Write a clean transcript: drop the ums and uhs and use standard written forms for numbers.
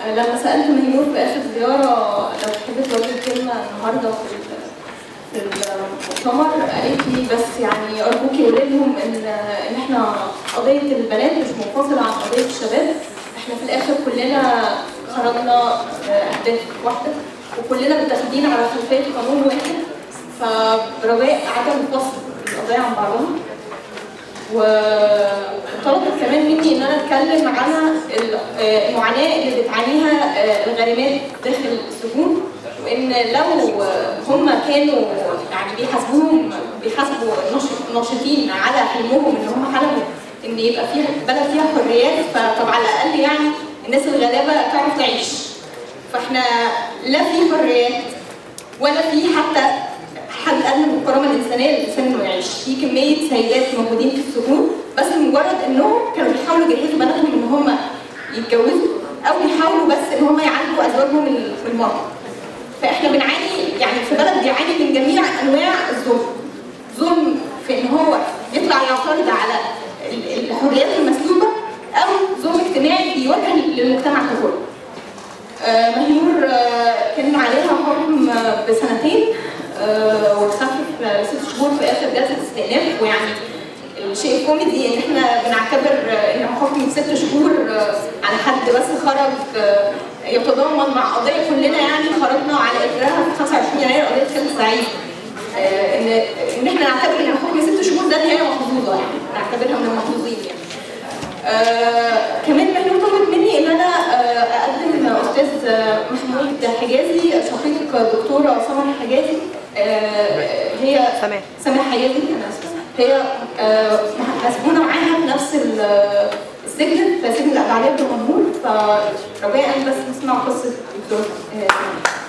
لما سالت مهنور في اخر زياره لو تحب توجه كلمه النهارده في المؤتمر، قالت لي بس يعني ارجوكي قولي لهم ان احنا قضيه البنات مش منفصله عن قضيه الشباب، احنا في الاخر كلنا خرجنا اهداف واحده وكلنا متاخدين على خلفيه قانون واحد، فرجاء عدم فصل القضايا عن بعضها. وطلبت كمان مني ان انا اتكلم على المعاناه اللي بتعانيها الغارمات داخل السجون، وان لو هم كانوا يعني بيحاسبوا الناشطين على حلمهم ان هم حلموا ان يبقى في بلد فيها حريات، فطب على الاقل يعني الناس الغلابه تعرف تعيش. فاحنا لا في حريات ولا في حتى حد ادنى من الكرامه الانسانيه للانسان انه يعيش. في كميه سيدات موجودين في السجون بس لمجرد انهم كانوا بيحاولوا يجهزوا بناتهم ان هم يتجوزوا او بيحاولوا بس ان هم يعالجوا ازواجهم المرضى. فاحنا بنعاني يعني في بلد بيعاني من جميع انواع الظلم. ظلم في ان هو يطلع يعترض على الحريات المسلوبه او ظلم اجتماعي بيوجه للمجتمع ككل. مهنور كان عليها حكم بسنتين واتخفف 6 شهور في اخر جلسه استئناف، ويعني الشيء الكوميدي ان احنا بنعتبر ان حكم 6 شهور على حد بس خرج يتضامن مع قضيه كلنا يعني خرجنا على اجراءها في 25 يناير قضيه خالد سعيد. ان احنا نعتبر ان حكم 6 شهور ده نهايه محظوظه، يعني نعتبرها من المحظوظين يعني. كمان مهنور طلبت مني ان انا اقدم استاذ محمود حجازي شقيق دكتوره سمر حجازي، هي سماح حجازي انا اسفه، هي مسجونه معاها في نفس السجن في سجن الابعديه بدمنهور، فرجاء بس نسمع قصه الدكتوره.